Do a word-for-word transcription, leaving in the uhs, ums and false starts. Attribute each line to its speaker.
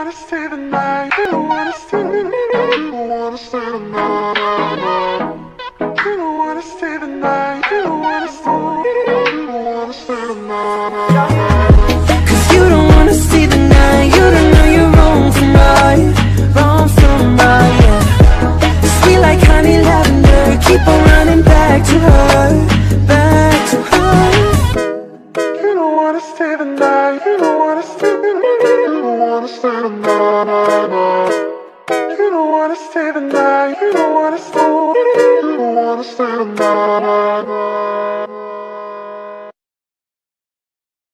Speaker 1: wanna stay the night. You don't wanna stay the night. You don't wanna stay the night. You don't wanna stay the night. You don't wanna stay. You don't wanna stay the night.
Speaker 2: Cause you don't wanna see the night. You don't know you're wrong from right, wrong from right, yeah. Sweet like honey lavender, keep on running back to her, back to her.
Speaker 1: You don't wanna stay the night. You don't wanna stay the night. You don't wanna stay the night. You don't wanna stay the night. You don't wanna stay. You don't wanna stay the night.